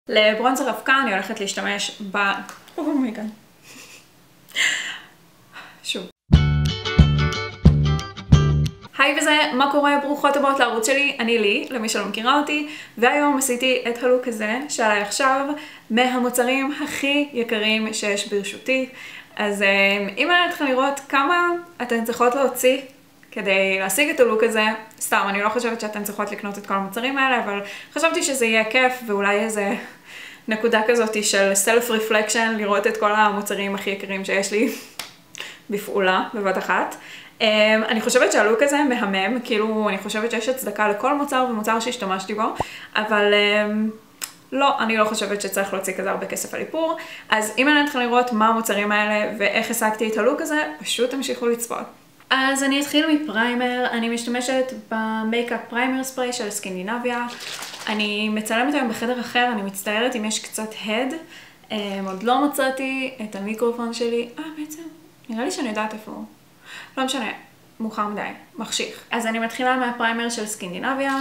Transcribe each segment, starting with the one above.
לברונזר אבקה אני הולכת להשתמש אומייגאד. שוב. היי וזה, מה קורה? ברוכות הבאות לערוץ שלי, אני לי, למי שלא מכירה אותי, והיום עשיתי את הלוק הזה שעליי עכשיו מהמוצרים הכי יקרים שיש ברשותי. אז אם אני אתכם לראות כמה אתן צריכות להוציא כדי להשיג את הלוק הזה, סתם, אני לא חושבת שאתן צריכות לקנות את כל המוצרים האלה, אבל חשבתי שזה יהיה כיף ואולי איזה נקודה כזאת של self-reflection, לראות את כל המוצרים הכי יקרים שיש לי בפעולה, בבת אחת. אני חושבת שהלוק הזה מהמם, כאילו אני חושבת שיש הצדקה לכל מוצר ומוצר שהשתמשתי בו, אבל לא, אני לא חושבת שצריך להוציא כזה הרבה כסף על איפור. אז אם אני אתחיל לראות מה המוצרים האלה ואיך השגתי את הלוק הזה, פשוט תמשיכו לצפות. אז אני אתחיל מפריימר, אני משתמשת במייקאפ פריימר ספרי של סקנדינביה. אני מצלמת היום בחדר אחר, אני מצטערת אם יש קצת הד. עוד לא מצאתי את המיקרופון שלי. בעצם, נראה לי שאני יודעת איפה הוא. לא משנה, מאוחר מדי, מחשיך. אז אני מתחילה מהפריימר של סקנדינביה.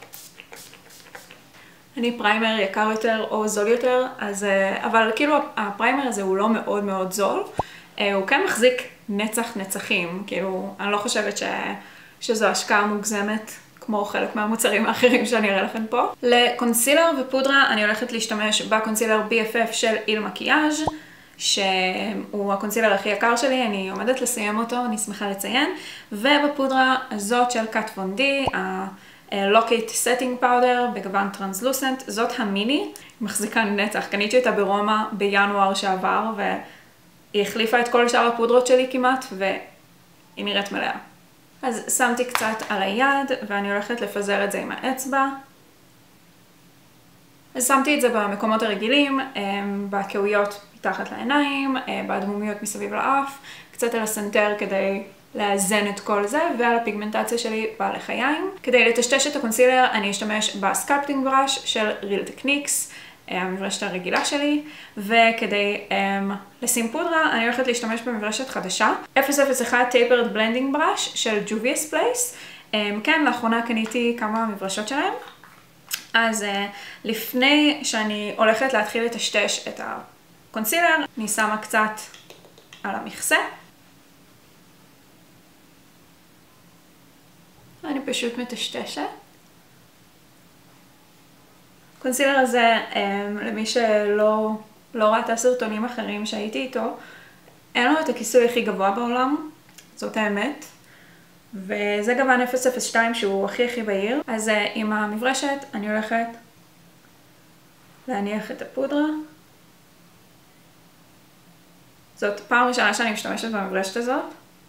אני פריימר יקר יותר או זול יותר, אבל כאילו הפריימר הזה הוא לא מאוד מאוד זול. הוא כן מחזיק נצח נצחים, כאילו אני לא חושבת שזו השקעה מוגזמת כמו חלק מהמוצרים האחרים שאני אראה לכם פה. לקונסילר ופודרה אני הולכת להשתמש בקונסילר BFF של איל מקיאז' שהוא הקונסילר הכי יקר שלי, אני עומדת לסיים אותו, אני שמחה לציין. ובפודרה הזאת של קאט וון די, הלוקיט סטינג פאודר בגוון טרנסלוסנט, זאת המיני, היא מחזיקה נצח, קניתי אותה ברומא בינואר שעבר והיא החליפה את כל שאר הפודרות שלי כמעט והיא נראית מלאה. אז שמתי קצת על היד ואני הולכת לפזר את זה עם האצבע. אז שמתי את זה במקומות הרגילים, בקעויות מתחת לעיניים, באדמומיות מסביב לאף, קצת על הסנטר כדי לאזן את כל זה, ועל הפיגמנטציה שלי בלחיים. כדי לטשטש את הקונסילר אני אשתמש בסקלפטינג בראש של ריל טכניקס, המברשת הרגילה שלי, וכדי לשים פודרה אני הולכת להשתמש במברשת חדשה, 001 Tapered Blending Brush של Juvia's Place. כן, לאחרונה קניתי כמה מברשות שלהם. אז לפני שאני הולכת להתחיל לטשטש את הקונסילר, אני שמה קצת על המכסה. אני פשוט מטשטשת. הקונסילר הזה, למי שלא ראתה סרטונים אחרים שהייתי איתו, אין לו את הכיסוי הכי גבוה בעולם, זאת האמת. וזה גוון 002 שהוא הכי בהיר. אז עם המברשת אני הולכת להניח את הפודרה. זאת פעם ראשונה שאני משתמשת במברשת הזאת.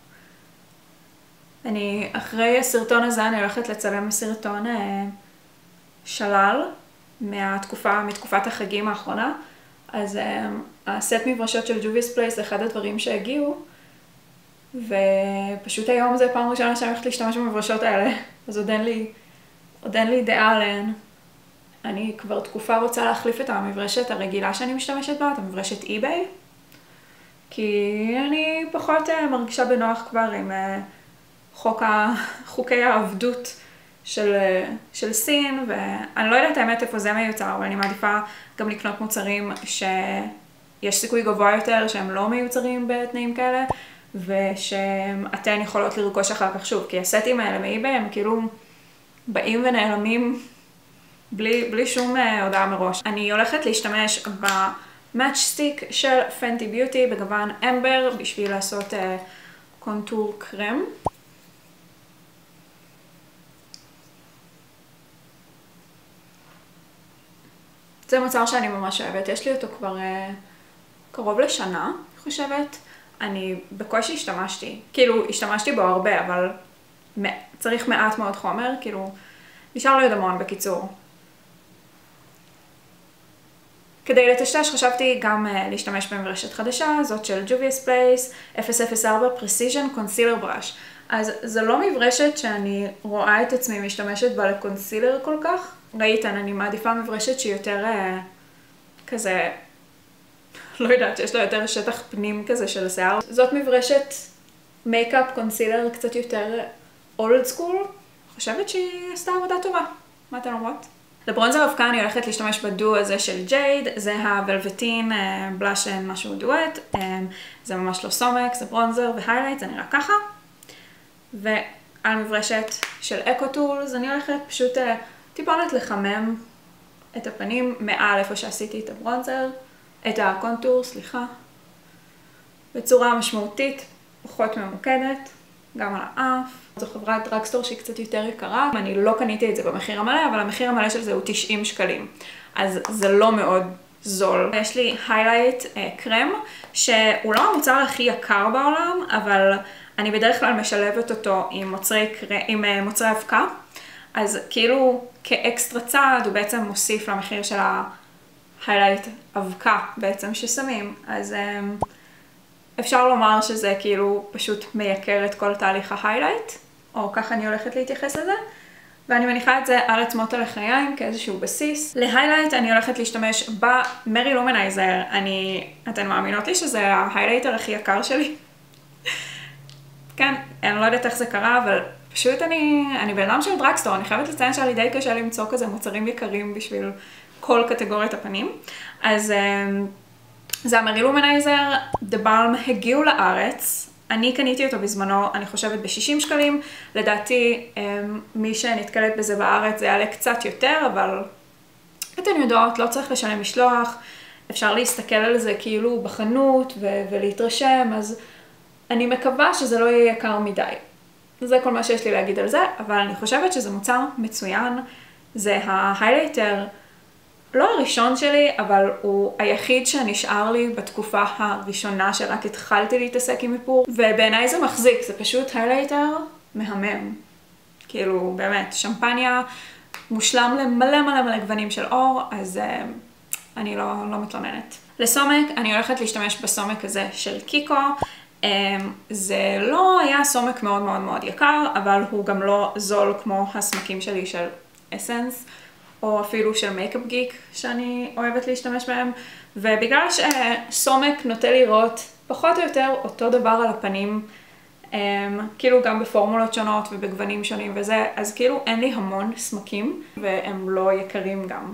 אחרי הסרטון הזה אני הולכת לצלם סרטון שלל מתקופת החגים האחרונה. אז הסט מברשות של Juvia's Place זה אחד הדברים שהגיעו. ופשוט היום זה פעם ראשונה שאני הולכת להשתמש במברשות האלה, אז עוד אין לי דעה עליהן. אני כבר תקופה רוצה להחליף את המברשת הרגילה שאני משתמשת בה, את המברשת eBay, כי אני פחות מרגישה בנוח כבר עם חוקי העבדות של סין, ואני לא יודעת האמת איפה זה מיוצר, אבל אני מעדיפה גם לקנות מוצרים שיש סיכוי גבוה יותר שהם לא מיוצרים בתנאים כאלה, ושאתן יכולות לרכוש אחר כך שוב, כי הסטים האלה מאיביי הם כאילו באים ונעלמים בלי שום הודעה מראש. אני הולכת להשתמש במאץ' סטיק של פנטי ביוטי בגוון אמבר בשביל לעשות קונטור קרם. זה מוצר שאני ממש אוהבת, יש לי אותו כבר קרוב לשנה, אני חושבת. אני בקושי השתמשתי בו הרבה, אבל צריך מעט מאוד חומר, כאילו נשאר לי עוד המון בקיצור. כדי לטשטש חשבתי גם להשתמש במברשת חדשה, זאת של Juvia's Place 004 Precision Concealer Brush. אז זו לא מברשת שאני רואה את עצמי משתמשת בה לקונסילר כל כך. ראיתן, אני מעדיפה מברשת שהיא יותר כזה, לא יודעת, שיש לה יותר שטח פנים כזה של השיער. זאת מברשת מייקאפ קונסילר קצת יותר אולד סקול. חושבת שהיא עשתה עבודה טובה. מה אתן אומרות? לברונזר אבקה אני הולכת להשתמש בדו הזה של ג'ייד, זה הוולבטין בלאש אין משהו דואט, זה ממש לא סומק, זה ברונזר והיילייט, זה נראה ככה. ועל מברשת של אקו-טולס אני הולכת פשוט טיפונת לחמם את הפנים מעל איפה שעשיתי את הברונזר, את הקונטור, סליחה, בצורה משמעותית, פחות ממוקדת, גם על האף. זו חברת דרגסטור שהיא קצת יותר יקרה. אני לא קניתי את זה במחיר המלא, אבל המחיר המלא של זה הוא 90 שקלים. אז זה לא מאוד זול. יש לי היילייט קרם, שהוא לא המוצר הכי יקר בעולם, אבל אני בדרך כלל משלבת אותו עם מוצרי אבקה. אז כאילו כאקסטרה צעד הוא בעצם מוסיף למחיר של ההיילייט אבקה בעצם ששמים. אז אפשר לומר שזה כאילו פשוט מייקר את כל תהליך ההיילייט, או ככה אני הולכת להתייחס לזה. ואני מניחה את זה על עצמות הלחיים כאיזשהו בסיס. להיילייט אני הולכת להשתמש במרי לומנייזר. אתן מאמינות לי שזה ההיילייטר הכי יקר שלי? כן, אני לא יודעת איך זה קרה, אבל פשוט אני בן אדם של דרגסטור. אני חייבת לציין שהיה לי די קשה למצוא כזה מוצרים יקרים בשביל כל קטגוריית הפנים. אז זה המרי לומנייזר, דה בלם הגיעו לארץ. אני קניתי אותו בזמנו, אני חושבת ב-60 שקלים. לדעתי, מי שנתקלט בזה בארץ זה יעלה קצת יותר, אבל אתן יודעות, לא צריך לשלם משלוח. אפשר להסתכל על זה כאילו בחנות ולהתרשם, אז אני מקווה שזה לא יהיה יקר מדי. זה כל מה שיש לי להגיד על זה, אבל אני חושבת שזה מוצר מצוין. זה ההיילייטר, לא הראשון שלי, אבל הוא היחיד שנשאר לי בתקופה הראשונה שרק התחלתי להתעסק עם איפור. ובעיניי זה מחזיק, זה פשוט היילייטר מהמם. כאילו, באמת, שמפניה מושלם למלא מלא מלא גוונים של אור, אז אני לא מתלוננת. לסומק, אני הולכת להשתמש בסומק הזה של קיקו. זה לא היה סומק מאוד מאוד מאוד יקר, אבל הוא גם לא זול כמו הסמקים שלי של אסנס, או אפילו של מייקאפ גיק שאני אוהבת להשתמש בהם. ובגלל שסומק נוטה לראות פחות או יותר אותו דבר על הפנים, כאילו גם בפורמולות שונות ובגוונים שונים וזה, אז כאילו אין לי המון סמקים, והם לא יקרים גם.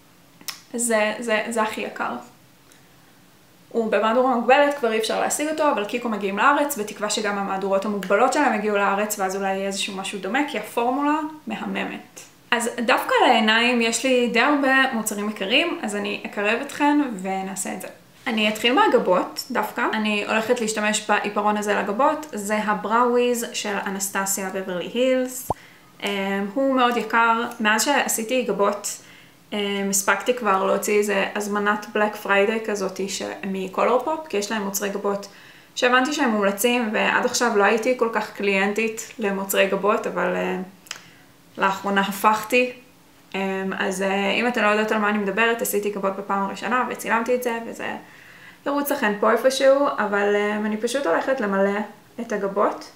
זה הכי יקר. הוא במהדורה מוגבלת, כבר אי אפשר להשיג אותו, אבל קיקו מגיעים לארץ, בתקווה שגם המהדורות המוגבלות שלהם הגיעו לארץ, ואז אולי יהיה איזשהו משהו דומה, כי הפורמולה מהממת. אז דווקא לעיניים יש לי די הרבה מוצרים יקרים, אז אני אקרב אתכן ונעשה את זה. אני אתחיל מהגבות דווקא. אני הולכת להשתמש בעיפרון הזה לגבות, זה הבראוויז של אנסטסיה בברלי הילס. הוא מאוד יקר. מאז שעשיתי גבות, הספקתי כבר להוציא איזה הזמנת בלק פריידיי כזאת מקולור פופ, כי יש להם מוצרי גבות שהבנתי שהם מומלצים, ועד עכשיו לא הייתי כל כך קליינטית למוצרי גבות, אבל לאחרונה הפכתי. אז אם אתם לא יודעות על מה אני מדברת, עשיתי גבות בפעם הראשונה וצילמתי את זה, וזה ירוץ לכן פה איפשהו, אבל אני פשוט הולכת למלא את הגבות.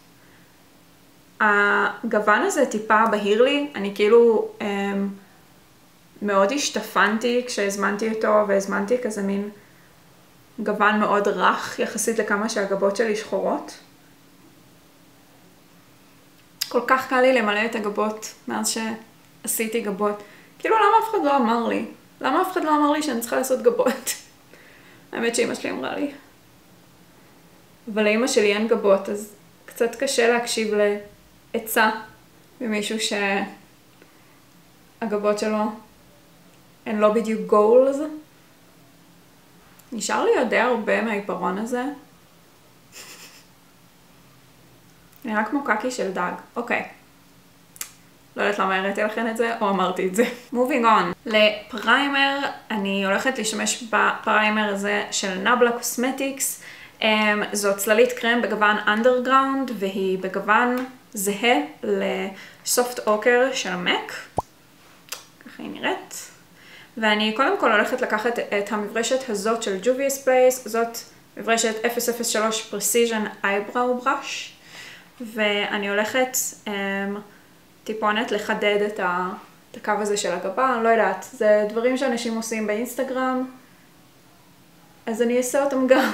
הגוון הזה טיפה בהיר לי, אני כאילו מאוד השתפנתי כשהזמנתי אותו, והזמנתי כזה מין גוון מאוד רך יחסית לכמה שהגבות שלי שחורות. כל כך קל לי למלא את הגבות מאז שעשיתי גבות. כאילו למה אף אחד לא אמר לי? למה אף אחד לא אמר לי שאני צריכה לעשות גבות? האמת שאמא שלי אמרה לי. אבל לאמא שלי אין גבות, אז קצת קשה להקשיב לעצה ממישהו שהגבות שלו הן לא בדיוק גולס. נשאר לי די הרבה מהעיפרון הזה. נראה כמו קקי של דג. אוקיי. לא יודעת למה הראיתי לכם את זה, או אמרתי את זה. Moving on. לפריימר, אני הולכת להשתמש בפריימר הזה של נבלה קוסמטיקס. זו צללית קרם בגוון אנדרגראונד, והיא בגוון זהה לסופט אוקר של מק. ככה היא נראית. ואני קודם כל הולכת לקחת את המברשת הזאת של Juvia's Place, זאת מברשת 003 Precision Eyebrow Brush, ואני הולכת טיפונת לחדד את הקו הזה של הגבה, אני לא יודעת, זה דברים שאנשים עושים באינסטגרם, אז אני אעשה אותם גם.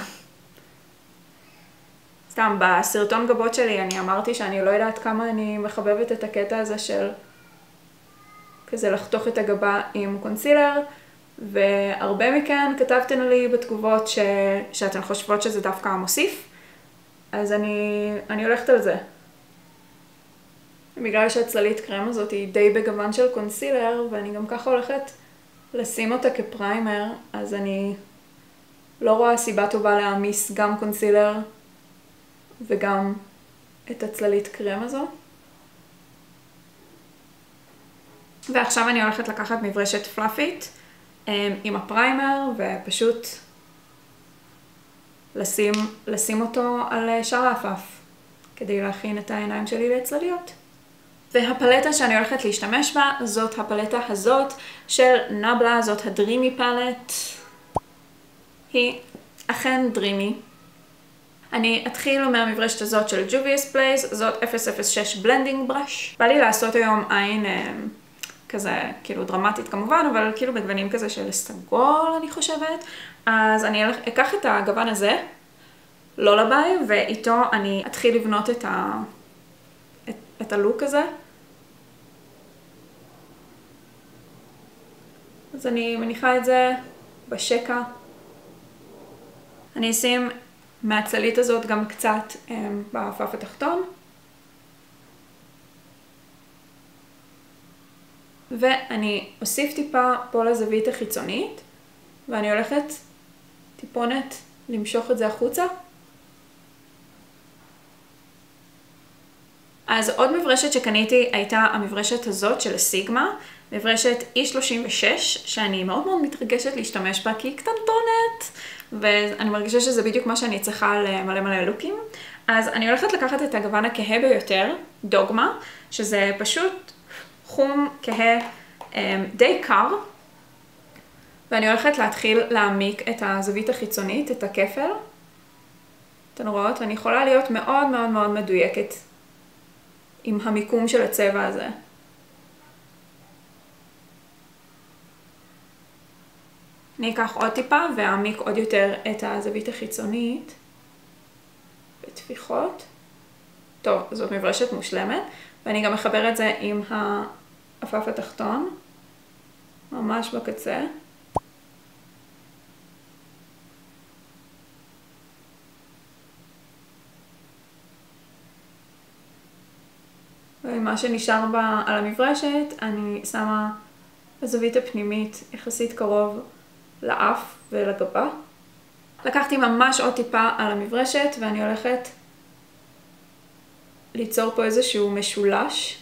סתם, בסרטון גבות שלי אני אמרתי שאני לא יודעת כמה אני מחבבת את הקטע הזה של כזה לחתוך את הגבה עם קונסילר, והרבה מכן כתבתן לי בתגובות שאתן חושבות שזה דווקא מוסיף, אז אני הולכת על זה. בגלל שהצללית קרם הזאת היא די בגוון של קונסילר, ואני גם ככה הולכת לשים אותה כפריימר, אז אני לא רואה סיבה טובה להעמיס גם קונסילר וגם את הצללית קרם הזו. ועכשיו אני הולכת לקחת מברשת פלאפית עם הפריימר ופשוט לשים אותו על שאר האפף כדי להכין את העיניים שלי לצלליות. והפלטה שאני הולכת להשתמש בה זאת הפלטה הזאת של נבלה, זאת הדרימי פלט. היא אכן דרימי. אני אתחיל מהמברשת הזאת של Juvia's Place, זאת 006 בלנדינג בראש. בא לי לעשות היום עין כזה כאילו דרמטית כמובן, אבל כאילו בגוונים כזה של סטגול אני חושבת. אז אני אקח את הגוון הזה, לא לביי, ואיתו אני אתחיל לבנות את הלוק הזה. אז אני מניחה את זה בשקע. אני אשים מהצלית הזאת גם קצת באפף התחתון. ואני אוסיף טיפה פה לזווית החיצונית, ואני הולכת טיפונת למשוך את זה החוצה. אז עוד מברשת שקניתי הייתה המברשת הזאת של סיגמה, מברשת E36, שאני מאוד מאוד מתרגשת להשתמש בה כי היא קטנטונת, ואני מרגישה שזה בדיוק מה שאני צריכה למלא מלא לוקים. אז אני הולכת לקחת את הגוון הכהה ביותר, דוגמה, שזה פשוט חום כהה די קר, ואני הולכת להתחיל להעמיק את הזווית החיצונית, את הכפל. אתן רואות? ואני יכולה להיות מאוד מאוד מאוד מדויקת עם המיקום של הצבע הזה. אני אקח עוד טיפה ואעמיק עוד יותר את הזווית החיצונית בטפיחות. טוב, זאת מברשת מושלמת, ואני גם מחבר את זה עם האפף התחתון, ממש בקצה. ומה שנשאר על המברשת, אני שמה בזווית הפנימית יחסית קרוב לאף ולגבה. לקחתי ממש עוד טיפה על המברשת ואני הולכת ליצור פה איזשהו משולש.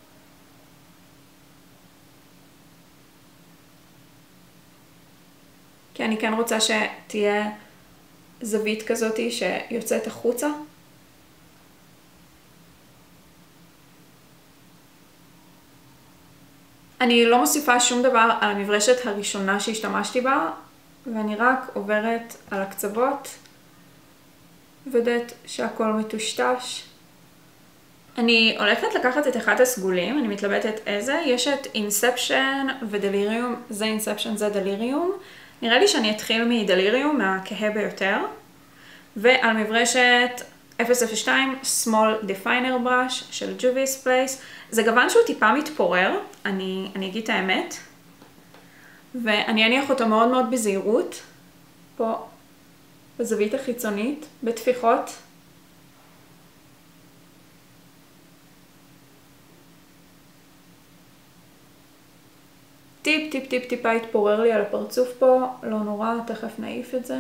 כי אני כן רוצה שתהיה זווית כזאת שיוצאת החוצה. אני לא מוסיפה שום דבר על המברשת הראשונה שהשתמשתי בה, ואני רק עוברת על הקצוות, ודעת שהכל מטושטש. אני הולכת לקחת את אחד הסגולים, אני מתלבטת איזה, יש את אינספשן ודליריום, זה אינספשן, זה דליריום. נראה לי שאני אתחיל מדליריום, מהכהה ביותר, ועל מברשת 002 Small Definer Brush של Juvia's Place. זה גוון שהוא טיפה מתפורר, אני אגיד את האמת, ואני אניח אותו מאוד מאוד בזהירות, פה בזווית החיצונית, בטפיחות. טיפה התפורר לי על הפרצוף פה, לא נורא, תכף נעיף את זה.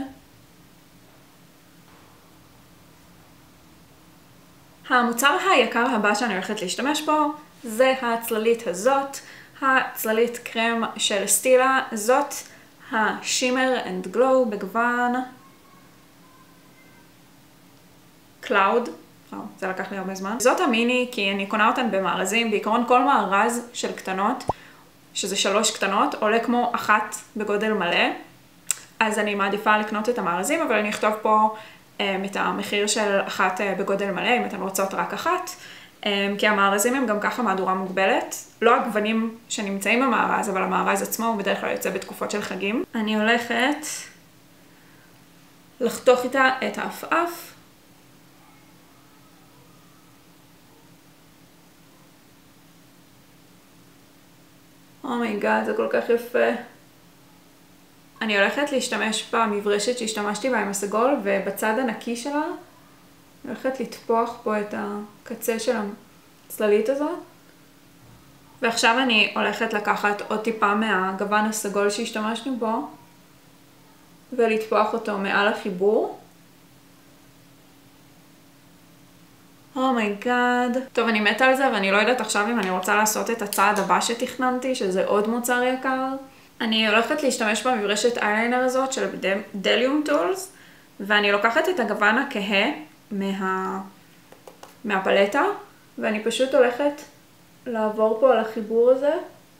המוצר היקר הבא שאני הולכת להשתמש בו זה הצללית הזאת, הצללית קרם של סטילה, זאת השימר אנד גלו בגוון קלאוד, זה לקח לי הרבה זמן. זאת המיני כי אני קונה אותן במארזים, בעיקרון כל מארז של קטנות, שזה 3 קטנות, עולה כמו אחת בגודל מלא, אז אני מעדיפה לקנות את המארזים, אבל אני אכתוב פה את המחיר של אחת בגודל מלא, אם אתן רוצות רק אחת, כי המארזים הם גם ככה מהדורה מוגבלת, לא הגוונים שנמצאים במארז, אבל המארז עצמו הוא בדרך כלל יוצא בתקופות של חגים. אני הולכת לחתוך איתה את האפאף, אומייגאד, זה כל כך יפה. אני הולכת להשתמש במברשת שהשתמשתי בה עם הסגול, ובצד הנקי שלה, אני הולכת לטפוח פה את הקצה של הצללית הזאת. ועכשיו אני הולכת לקחת עוד טיפה מהגוון הסגול שהשתמשנו בו, ולטפוח אותו מעל החיבור. אומייגאד. טוב, אני מתה על זה, ואני לא יודעת עכשיו אם אני רוצה לעשות את הצעד הבא שתכננתי, שזה עוד מוצר יקר. אני הולכת להשתמש במברשת אייליינר הזאת של דליום טולס, ואני לוקחת את הגוון הכהה מהפלטה, ואני פשוט הולכת לעבור פה על החיבור הזה.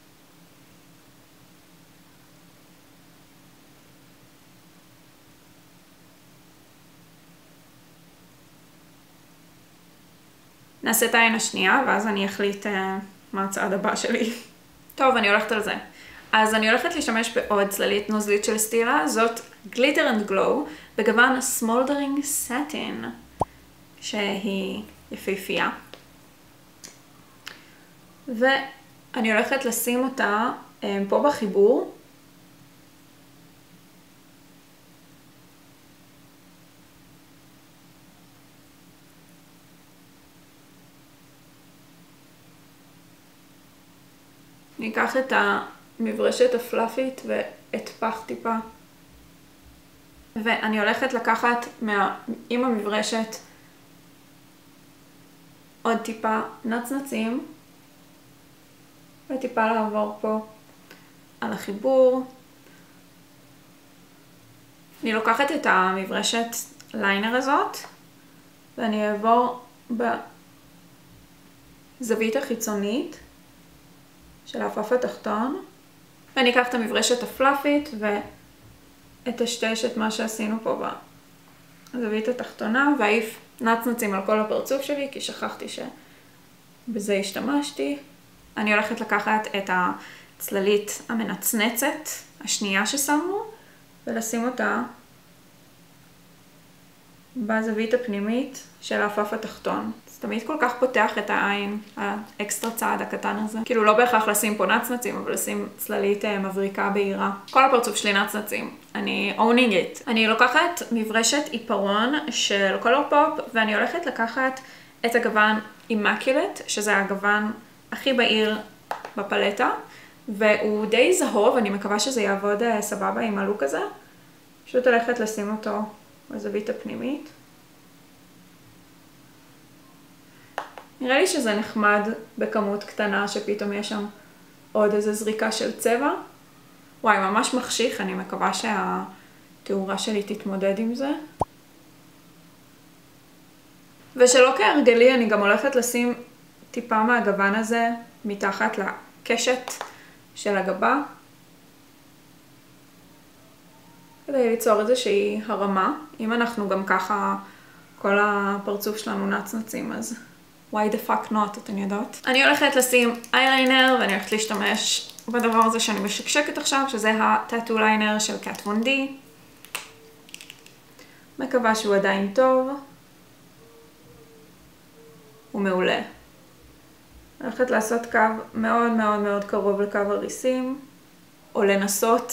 נעשה את העין השנייה, ואז אני אחליט מה הצעד הבא שלי. טוב, אני הולכת על זה. אז אני הולכת להשתמש בעוד צללית נוזלית של סטילה, זאת Glitter and Glow, בגוון Smoldering Satin, שהיא יפהפייה. ואני הולכת לשים אותה פה בחיבור. אני אקח את המברשת הפלאפית ואטפח טיפה. ואני הולכת לקחת עם המברשת עוד טיפה נצנצים, וטיפה לעבור פה על החיבור. אני לוקחת את המברשת ליינר הזאת, ואני אעבור בזווית החיצונית של האפף התחתון, ואני אקח את המברשת הפלאפית ואטשטש את מה שעשינו פה בזווית התחתונה, ואעיף נצנצים על כל הפרצוף שלי, כי שכחתי שבזה השתמשתי. אני הולכת לקחת את הצללית המנצנצת השנייה ששמנו, ולשים אותה בזווית הפנימית של האפף התחתון. זה תמיד כל כך פותח את העין, האקסטרה צעד הקטן הזה. כאילו לא בהכרח לשים פה נצנצים, אבל לשים צללית מבריקה בהירה. כל הפרצוף שלי נצנצים. אני owning it. אני לוקחת מברשת עיפרון של קולור פופ, ואני הולכת לקחת את הגוון Immaculate, שזה הגוון הכי בהיר בפלטה, והוא די זהוב, אני מקווה שזה יעבוד סבבה עם הלוק הזה. פשוט הולכת לשים אותו בזווית הפנימית. נראה לי שזה נחמד בכמות קטנה שפתאום יש שם עוד איזו זריקה של צבע. וואי, ממש מחשיך, אני מקווה שהתאורה שלי תתמודד עם זה. ושלא כהרגלי, אני גם הולכת לשים טיפה מהגוון הזה מתחת לקשת של הגבה, כדי ליצור איזושהי הרמה. אם אנחנו גם ככה, כל הפרצוף שלנו נצנצים, אז why the fuck not, אתן יודעות? אני הולכת לשים אייליינר, ואני הולכת להשתמש בדבר הזה שאני משקשקת עכשיו, שזה הטאטו ליינר של קאט וון די. מקווה שהוא עדיין טוב. הוא מעולה. אני הולכת לעשות קו מאוד מאוד מאוד קרוב לקו הריסים, או לנסות.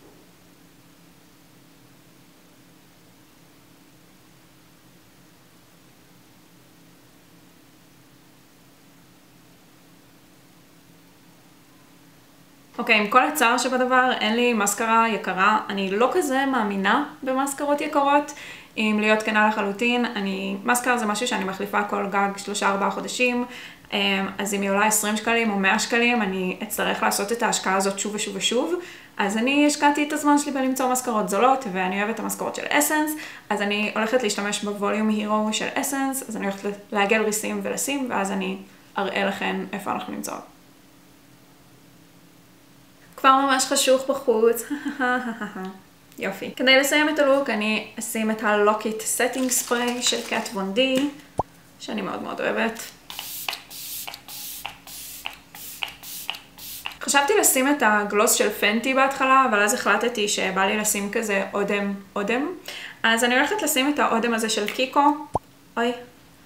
אוקיי, עם כל הצער שבדבר, אין לי מסקרה יקרה. אני לא כזה מאמינה במסקרות יקרות. אם להיות כנה לחלוטין, מסקרה זה משהו שאני מחליפה כל גג 3-4 חודשים. אז אם היא עולה 20 שקלים או 100 שקלים, אני אצטרך לעשות את ההשקעה הזאת שוב ושוב ושוב. אז אני השקעתי את הזמן שלי בלמצוא מסקרות זולות, ואני אוהבת את המסקרות של אסנס. אז אני הולכת להשתמש בווליום הירו של אסנס, אז אני הולכת לעגל ריסים ולשים, ואז אני אראה לכם איפה אנחנו נמצאות. כבר ממש חשוך בחוץ. יופי. כדי לסיים את הלוק, אני אשים את הלוקיט סטינג ספרי של קאט וון די, שאני מאוד מאוד אוהבת. חשבתי לשים את הגלוס של פנטי בהתחלה, אבל אז החלטתי שבא לי לשים כזה אודם. אז אני הולכת לשים את האודם הזה של קיקו. אוי.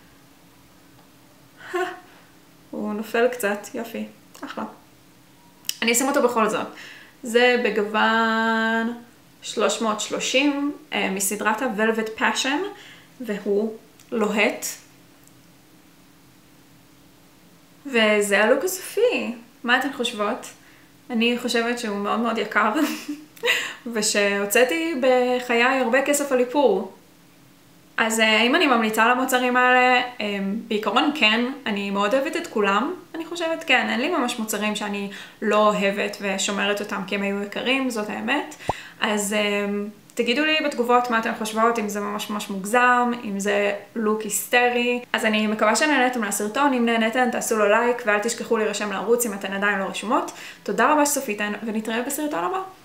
הוא נופל קצת, יופי. אחלה. אני אשים אותו בכל זאת. זה בגוון 330 מסדרת ה-Velvet Passion, והוא לוהט. וזה הלוק הסופי. מה אתן חושבות? אני חושבת שהוא מאוד מאוד יקר, ושהוצאתי בחיי הרבה כסף על איפור. אז האם אני ממליצה על המוצרים האלה? בעיקרון כן, אני מאוד אוהבת את כולם. אני חושבת כן, אין לי ממש מוצרים שאני לא אוהבת ושומרת אותם כי הם היו יקרים, זאת האמת. אז תגידו לי בתגובות מה אתן חושבות, אם זה ממש ממש מוגזם, אם זה לוק היסטרי. אז אני מקווה שנהנתם מהסרטון, אם נהנתם תעשו לו לייק ואל תשכחו להירשם לערוץ אם אתן עדיין לא רשומות. תודה רבה שצפיתן ונתראה בסרטון הבא.